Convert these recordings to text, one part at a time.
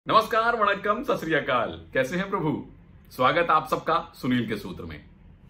नमस्कार, वणक्कम, सत श्री अकाल। कैसे हैं प्रभु? स्वागत आप सबका सुनील के सूत्र में।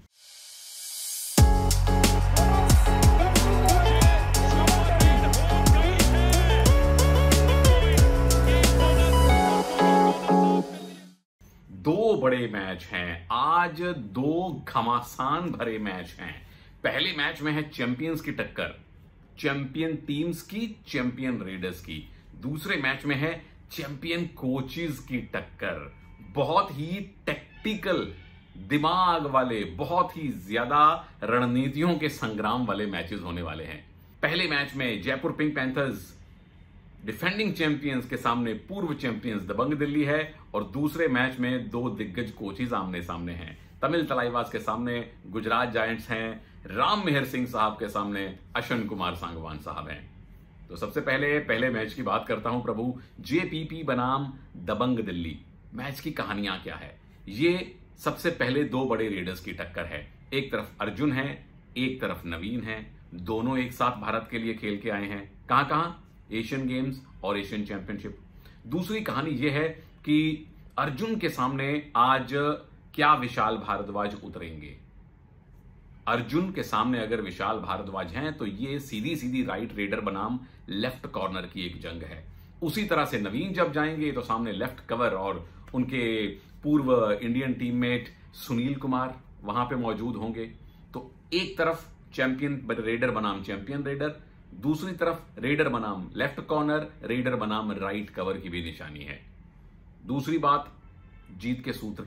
दो बड़े मैच हैं आज, दो घमासान भरे मैच हैं। पहले मैच में है चैंपियंस की टक्कर, चैंपियन टीम्स की, चैंपियन रेडर्स की। दूसरे मैच में है चैंपियन कोचेस की टक्कर। बहुत ही टैक्टिकल, दिमाग वाले, बहुत ही ज्यादा रणनीतियों के संग्राम वाले मैचेस होने वाले हैं। पहले मैच में Jaipur pink panthers defending champions के सामने पूर्व चैंपियंस दबंग दिल्ली है, और दूसरे मैच में दो दिग्गज कोचेस आमने सामने हैं। तमिल तलाईवास के सामने गुजरात जायंट्स हैं, राम मेहर सिंह साहब के सामने अश्विन कुमार सांगवान साहब हैं। तो सबसे पहले मैच की बात करता हूं प्रभु। जेपीपी बनाम दबंग दिल्ली, मैच की कहानियां क्या है? ये सबसे पहले दो बड़े रेडर्स की टक्कर है। एक तरफ अर्जुन है, एक तरफ नवीन है। दोनों एक साथ भारत के लिए खेल के आए हैं। कहां? एशियन गेम्स और एशियन चैंपियनशिप। दूसरी कहानी यह है कि अर्जुन के सामने आज क्या विशाल भारद्वाज उतरेंगे। अर्जुन के सामने अगर विशाल भारद्वाज हैं तो ये सीधी सीधी राइट रेडर बनाम लेफ्ट कॉर्नर की एक जंग है। उसी तरह से नवीन जब जाएंगे तो सामने लेफ्ट कवर और उनके पूर्व इंडियन टीममेट सुनील कुमार वहां पे मौजूद होंगे। तो एक तरफ चैंपियन रेडर बनाम चैंपियन रेडर, दूसरी तरफ रेडर बनाम लेफ्ट कॉर्नर, रेडर बनाम राइट कवर की भी निशानी है। दूसरी बात, जीत के सूत्र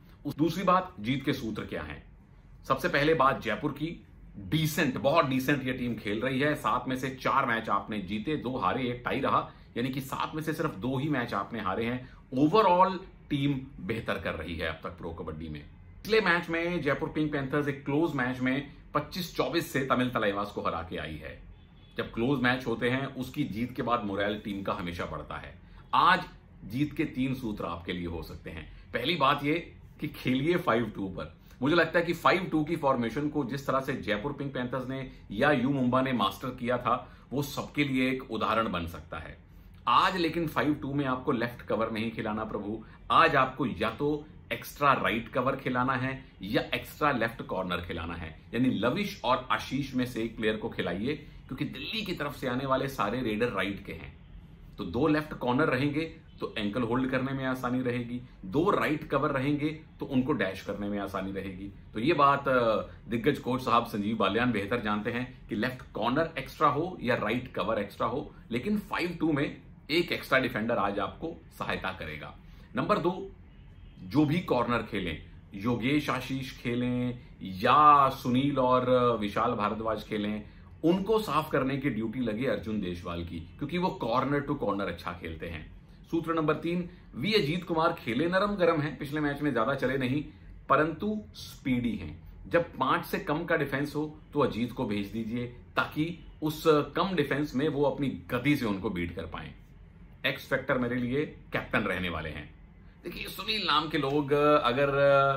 क्या है? सबसे पहले बात जयपुर की। बहुत डिसेंट ये टीम खेल रही है। 7 में से 4 मैच आपने जीते, 2 हारे, 1 टाई रहा, यानी कि 7 में से सिर्फ 2 ही मैच आपने हारे हैं। ओवरऑल टीम बेहतर कर रही है अब तक प्रो कबड्डी में। पिछले मैच में जयपुर पिंक पैंथर्स एक क्लोज मैच में 25-24 से तमिल तलाईवास को हरा के आई है। जब क्लोज मैच होते हैं उसकी जीत के बाद मोरल टीम का हमेशा बढ़ता है। आज जीत के 3 सूत्र आपके लिए हो सकते हैं। पहली बात यह कि खेलिए 5-2 पर। मुझे लगता है कि 5-2 की फॉर्मेशन को जिस तरह से जयपुर पिंक पैंथर्स ने या यू मुंबा ने मास्टर किया था, वो सबके लिए एक उदाहरण बन सकता है। आज लेकिन 5-2 में आपको लेफ्ट कवर नहीं खिलाना प्रभु। आज आपको या तो एक्स्ट्रा राइट कवर खिलाना है या एक्स्ट्रा लेफ्ट कॉर्नर खिलाना है। यानी लविश और आशीष में से एक प्लेयर को खिलाइए, क्योंकि दिल्ली की तरफ से आने वाले सारे रेडर राइट के हैं। तो 2 लेफ्ट कॉर्नर रहेंगे तो एंकल होल्ड करने में आसानी रहेगी, 2 राइट कवर रहेंगे तो उनको डैश करने में आसानी रहेगी। तो ये बात दिग्गज कोच साहब संजीव बालियान बेहतर जानते हैं कि लेफ्ट कॉर्नर एक्स्ट्रा हो या राइट कवर एक्स्ट्रा हो, लेकिन 5-2 में एक एक्स्ट्रा डिफेंडर आज आपको सहायता करेगा। नंबर 2, जो भी कॉर्नर खेलें, योगेश आशीष खेलें या सुनील और विशाल भारद्वाज खेलें, उनको साफ करने की ड्यूटी लगे अर्जुन देशवाल की, क्योंकि वो कॉर्नर टू कॉर्नर अच्छा खेलते हैं। सूत्र नंबर 3, वी अजीत कुमार खेले नरम गरम हैं, पिछले मैच में ज्यादा चले नहीं, परंतु स्पीडी हैं। जब 5 से कम का डिफेंस हो तो अजीत को भेज दीजिए, ताकि उस कम डिफेंस में वो अपनी गति से उनको बीट कर पाएं। एक्स फैक्टर मेरे लिए कैप्टन रहने वाले हैं। देखिए, सुनील नाम के लोग अगर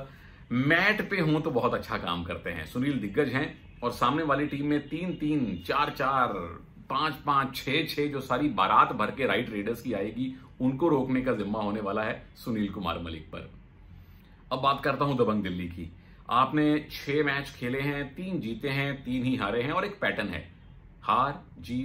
मैट पे हों तो बहुत अच्छा काम करते हैं। सुनील दिग्गज हैं और सामने वाली टीम में 3-3, 4-4, 5-5, 6-6 जो सारी बारात भर के राइट रेडर्स की आएगी, उनको रोकने का जिम्मा होने वाला है सुनील कुमार मलिक पर। अब बात करता हूं दबंग दिल्ली की। आपने 6 मैच खेले हैं, 3 जीते हैं, 3 ही हारे हैं, और एक पैटर्न है हार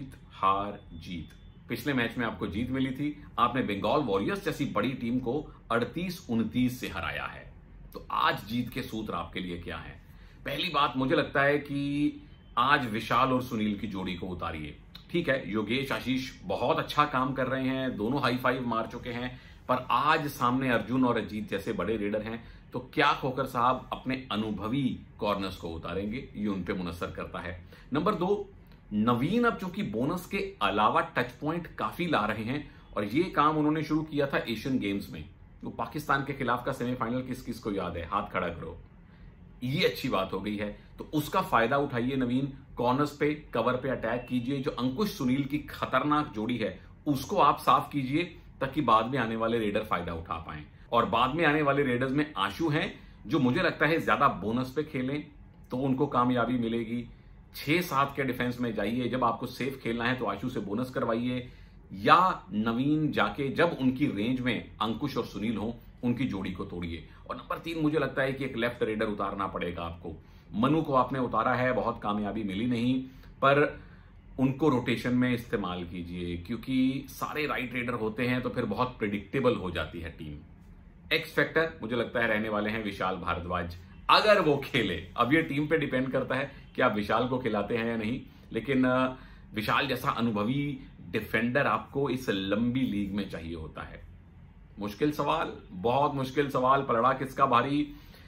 जीत। पिछले मैच में आपको जीत मिली थी, आपने बंगाल वॉरियर्स जैसी बड़ी टीम को 38-29 से हराया है। तो आज जीत के सूत्र आपके लिए क्या है? पहली बात, मुझे लगता है कि आज विशाल और सुनील की जोड़ी को उतारिए। ठीक है, योगेश आशीष बहुत अच्छा काम कर रहे हैं, दोनों हाई 5 मार चुके हैं, पर आज सामने अर्जुन और अजीत जैसे बड़े रेडर हैं, तो क्या खोकर साहब अपने अनुभवी कॉर्नर्स को उतारेंगे, ये उन पे मुनस्सर करता है। नंबर 2, नवीन अब चूंकि बोनस के अलावा टच पॉइंट काफी ला रहे हैं, और ये काम उन्होंने शुरू किया था एशियन गेम्स में। तो पाकिस्तान के खिलाफ का सेमीफाइनल किस किस को याद है? हाथ खड़ा करो। ये अच्छी बात हो गई है, तो उसका फायदा उठाइए। नवीन कॉर्नर्स पे, कवर पे अटैक कीजिए। जो अंकुश सुनील की खतरनाक जोड़ी है उसको आप साफ कीजिए, ताकि बाद में आने वाले रेडर फायदा उठा पाएं। और बाद में आने वाले रेडर्स में आशु हैं, जो मुझे लगता है ज्यादा बोनस पे खेलें तो उनको कामयाबी मिलेगी। 6-7 के डिफेंस में जाइए। जब आपको सेफ खेलना है तो आशु से बोनस करवाइए। या नवीन जाके जब उनकी रेंज में अंकुश और सुनील हो उनकी जोड़ी को तोड़िए। और नंबर 3 मुझे लगता है कि एक लेफ्ट रेडर उतारना पड़ेगा आपको। मनु को आपने उतारा है, बहुत कामयाबी मिली नहीं, पर उनको रोटेशन में इस्तेमाल कीजिए, क्योंकि सारे राइट रेडर होते हैं तो फिर बहुत प्रिडिक्टेबल हो जाती है टीम। एक्स फैक्टर मुझे लगता है रहने वाले हैं विशाल भारद्वाज, अगर वो खेले। अब ये टीम पे डिपेंड करता है कि आप विशाल को खिलाते हैं या नहीं, लेकिन विशाल जैसा अनुभवी डिफेंडर आपको इस लंबी लीग में चाहिए होता है। मुश्किल सवाल, बहुत मुश्किल सवाल, पलड़ा किसका भारी।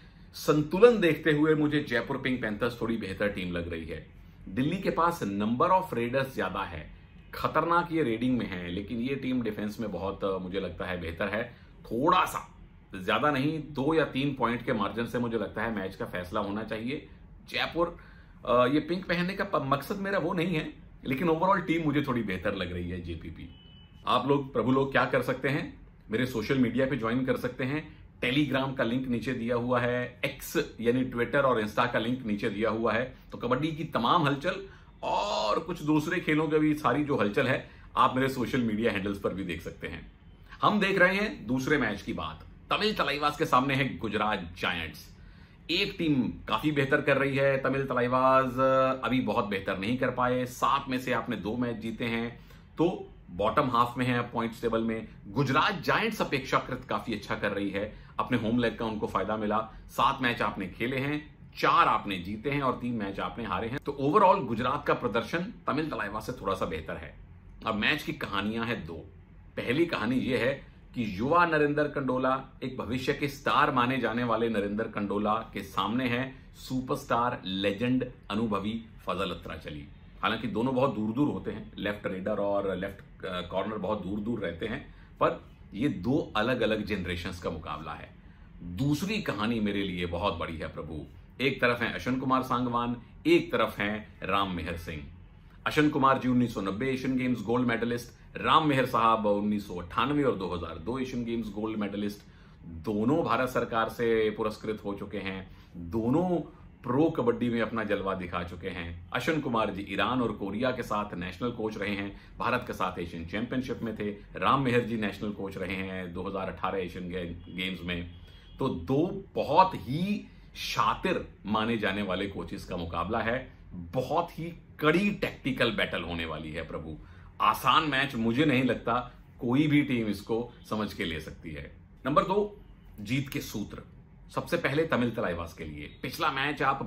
संतुलन देखते हुए मुझे जयपुर पिंक पैंथर्स थोड़ी बेहतर टीम लग रही है। दिल्ली के पास नंबर ऑफ रेडर्स ज्यादा है, खतरनाक ये रेडिंग में है, लेकिन ये टीम डिफेंस में बहुत मुझे लगता है बेहतर है। थोड़ा सा, ज्यादा नहीं, 2 या 3 पॉइंट के मार्जिन से मुझे लगता है मैच का फैसला होना चाहिए। जयपुर, ये पिंक पहनने का मकसद मेरा वो नहीं है, लेकिन ओवरऑल टीम मुझे थोड़ी बेहतर लग रही है जेपीपी। आप लोग, प्रभु लोग, क्या कर सकते हैं, मेरे सोशल मीडिया पे ज्वाइन कर सकते हैं। टेलीग्राम का लिंक नीचे दिया हुआ है, एक्स यानी ट्विटर और इंस्टा का लिंक नीचे दिया हुआ है। तो कबड्डी की तमाम हलचल और कुछ दूसरे खेलों की भी सारी जो हलचल है आप मेरे सोशल मीडिया हैंडल्स पर भी देख सकते हैं। हम देख रहे हैं दूसरे मैच की बात। तमिल तलाइवास के सामने है गुजरात जायंट्स। एक टीम काफी बेहतर कर रही है, तमिल तलाइवास अभी बहुत बेहतर नहीं कर पाए। 7 में से आपने 2 मैच जीते हैं, तो बॉटम हाफ में है पॉइंट्स टेबल में। गुजरात जायंट्स अपेक्षाकृत काफी अच्छा कर रही है, अपने होम लेग का उनको फायदा मिला। 7 मैच आपने खेले हैं, 4 आपने जीते हैं और 3 मैच आपने हारे हैं। तो ओवरऑल गुजरात का प्रदर्शन तमिल तलाइवास से थोड़ा सा बेहतर है। अब मैच की कहानियां हैं 2। पहली कहानी यह है कि युवा नरेंद्र कंडोला, एक भविष्य के स्टार माने जाने वाले नरेंद्र कंडोला के सामने है सुपरस्टार लेजेंड अनुभवी फजल अत्राचली। हालांकि दोनों बहुत दूर दूर होते हैं, लेफ्ट रेडर और लेफ्ट कॉर्नर बहुत दूर दूर रहते हैं, पर ये 2 अलग अलग जनरेशंस का मुकाबला है। दूसरी कहानी मेरे लिए बहुत बड़ी है प्रभु। एक तरफ है अश्विन कुमार सांगवान, एक तरफ है Ram Mehar Singh. Ashwin Kumar ji 1990 Asian games gold medallist, Ram Mehar साहब 1998 और 2002 एशियन गेम्स गोल्ड मेडलिस्ट। दोनों भारत सरकार से पुरस्कृत हो चुके हैं, दोनों प्रो कबड्डी में अपना जलवा दिखा चुके हैं। अश्विन कुमार जी ईरान और कोरिया के साथ नेशनल कोच रहे हैं, भारत के साथ एशियन चैंपियनशिप में थे। राम मेहर जी नेशनल कोच रहे हैं 2018 एशियन गेम्स में। तो 2 बहुत ही शातिर माने जाने वाले कोचेस का मुकाबला है। बहुत ही कड़ी टैक्टिकल बैटल होने वाली है प्रभु। आसान मैच मुझे नहीं लगता कोई भी टीम इसको समझ के ले सकती है। नंबर 2, जीत के सूत्र। सबसे पहले तमिल तलाइवास के लिए पिछला मैच आप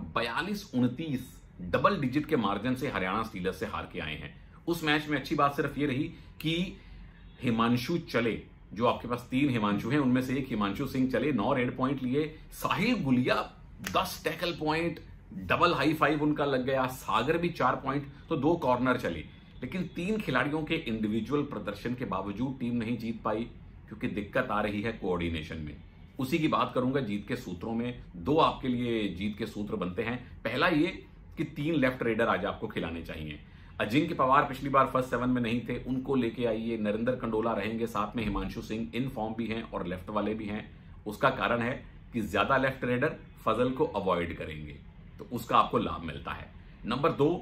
42-29 डबल डिजिट के मार्जिन से हरियाणा स्टीलर्स से हार के आए हैं। उस मैच में अच्छी बात सिर्फ ये रही कि हिमांशु चले, जो आपके पास 3 हिमांशु हैं उनमें से एक हिमांशु सिंह चले, 9 रेड पॉइंट लिए। Sahil Gulia 10 tackle point, double high 5 उनका लग गया। सागर भी 4 पॉइंट, तो 2 कॉर्नर चले। लेकिन 3 खिलाड़ियों के इंडिविजुअल प्रदर्शन के बावजूद टीम नहीं जीत पाई, क्योंकि दिक्कत आ रही है कोऑर्डिनेशन में। उसी की बात करूंगा जीत के सूत्रों में। 2 आपके लिए जीत के सूत्र बनते हैं। पहला ये कि 3 लेफ्ट रेडर आज आपको खिलाने चाहिए। अजिंक्य पवार पिछली बार फर्स्ट 7 में नहीं थे, उनको लेके आइए। नरेंद्र कंडोला रहेंगे, साथ में हिमांशु सिंह इन फॉर्म भी हैं और लेफ्ट वाले भी हैं। उसका कारण है कि ज्यादा लेफ्ट रेडर फजल को अवॉइड करेंगे, तो उसका आपको लाभ मिलता है। नंबर 2,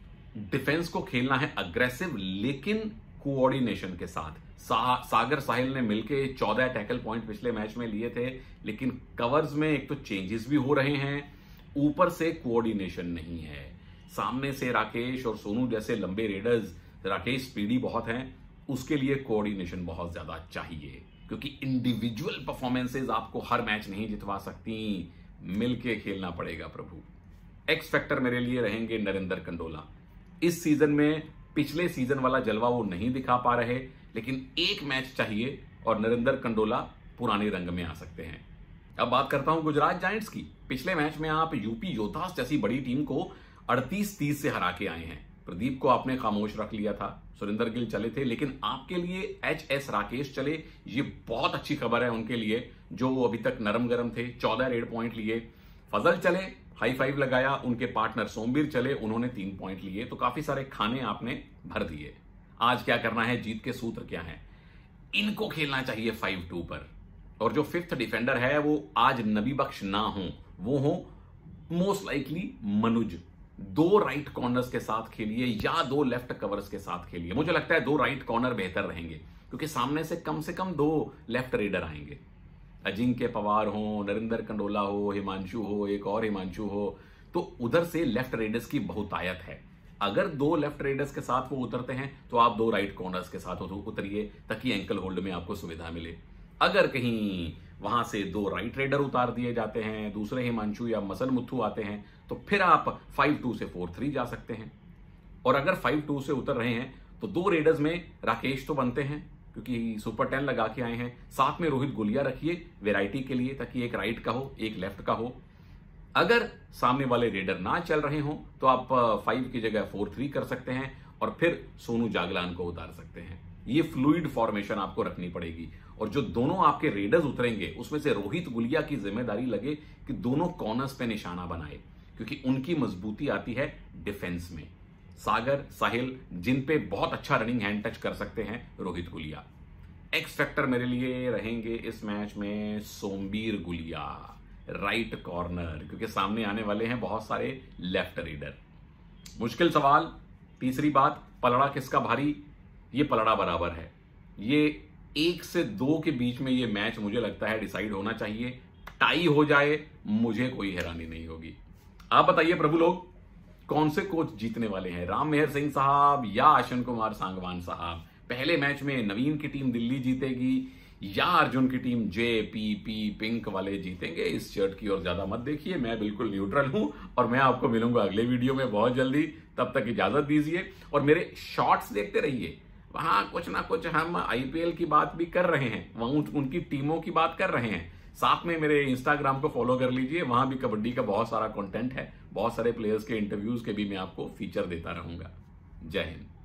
डिफेंस को खेलना है अग्रेसिव लेकिन कोऑर्डिनेशन के साथ। सागर साहिल ने मिलके 14 टैकल पॉइंट पिछले मैच में लिए थे, लेकिन कवर्स में एक तो चेंजेस भी हो रहे हैं, ऊपर से कोऑर्डिनेशन नहीं है। सामने से राकेश और सोनू जैसे लंबे रेडर्स, राकेश स्पीडी बहुत हैं, उसके लिए कोऑर्डिनेशन बहुत ज्यादा चाहिए, क्योंकि इंडिविजुअल परफॉर्मेंसेज आपको हर मैच नहीं जितवा सकती, मिलके खेलना पड़ेगा प्रभु। एक्स फैक्टर मेरे लिए रहेंगे नरेंद्र कंडोला। इस सीजन में पिछले सीजन वाला जलवा वो नहीं दिखा पा रहे, लेकिन एक मैच चाहिए और नरेंद्र कंडोला पुराने रंग में आ सकते हैं। अब बात करता हूं गुजरात जायंट्स की। पिछले मैच में आप यूपी योद्धास जैसी बड़ी टीम को 38-30 से हरा के आए हैं। प्रदीप को आपने खामोश रख लिया था, सुरेंद्र गिल चले थे, लेकिन आपके लिए HS राकेश चले। ये बहुत अच्छी खबर है उनके लिए, जो अभी तक नरम गरम थे। 14 रेड पॉइंट लिए। फजल चले, हाई 5 लगाया। उनके पार्टनर सोमवीर चले, उन्होंने 3 पॉइंट लिए। तो काफी सारे खाने आपने भर दिए। आज क्या करना है, जीत के सूत्र क्या है? इनको खेलना चाहिए 5-2 पर। और जो 5th डिफेंडर है वो आज नबी बख्श ना हो, वो हो most likely Manuj. 2 right corners के साथ खेलिए या 2 लेफ्ट कवर्स के साथ खेलिए। मुझे लगता है 2 राइट कॉर्नर बेहतर रहेंगे, क्योंकि सामने से कम 2 लेफ्ट रेडर आएंगे। अजिंक्य पवार हो, नरेंद्र कंडोला हो, हिमांशु हो, एक और हिमांशु हो, तो उधर से लेफ्ट रेडर्स की बहुतायत है। अगर 2 लेफ्ट रेडर्स के साथ वो उतरते हैं तो आप 2 राइट कॉर्नर्स के साथ उतरिए, ताकि एंकल होल्ड में आपको सुविधा मिले। अगर कहीं वहां से 2 राइट रेडर उतार दिए जाते हैं, दूसरे हिमांशु या मसल मुथु आते हैं, तो फिर आप 5-2 से 4-3 जा सकते हैं। और अगर 5-2 से उतर रहे हैं तो 2 रेडर्स में राकेश तो बनते हैं, क्योंकि सुपर 10 लगा के आए हैं। साथ में रोहित गुलिया रखिए वैरायटी के लिए, ताकि एक राइट का हो, एक लेफ्ट का हो। अगर सामने वाले रेडर ना चल रहे हो तो आप 5 की जगह 4-3 कर सकते हैं और फिर सोनू जागलान को उतार सकते हैं। ये फ्लूइड फॉर्मेशन आपको रखनी पड़ेगी। और जो दोनों आपके रेडर्स उतरेंगे उसमें से रोहित गुलिया की जिम्मेदारी लगे कि दोनों कॉर्नर्स पे निशाना बनाए, क्योंकि उनकी मजबूती आती है डिफेंस में। सागर, साहिल, जिन पे बहुत अच्छा रनिंग हैंड टच कर सकते हैं रोहित गुलिया। एक्स फैक्टर मेरे लिए रहेंगे इस मैच में सोमबीर गुलिया, राइट कॉर्नर, क्योंकि सामने आने वाले हैं बहुत सारे लेफ्ट रेडर। मुश्किल सवाल। तीसरी बात, पलड़ा किसका भारी? ये पलड़ा बराबर है। ये 1 से 2 के बीच में ये मैच मुझे लगता है डिसाइड होना चाहिए। टाई हो जाए मुझे कोई हैरानी नहीं होगी। आप बताइए प्रभु लोग, कौन से कोच जीतने वाले हैं, राम मेहर सिंह साहब या अश्विन कुमार सांगवान साहब? पहले मैच में नवीन की टीम दिल्ली जीतेगी या अर्जुन की टीम JPP पिंक वाले जीतेंगे? इस शर्ट की ओर ज्यादा मत देखिए, मैं बिल्कुल न्यूट्रल हूं और मैं आपको मिलूंगा अगले वीडियो में बहुत जल्दी। तब तक इजाजत दीजिए और मेरे शॉर्ट्स देखते रहिए। वहां कुछ ना कुछ हम IPL की बात भी कर रहे हैं, वहां उनकी टीमों की बात कर रहे हैं। साथ में मेरे इंस्टाग्राम को फॉलो कर लीजिए, वहां भी कबड्डी का बहुत सारा कंटेंट है, बहुत सारे प्लेयर्स के इंटरव्यूज के भी मैं आपको फीचर देता रहूंगा। जय हिंद।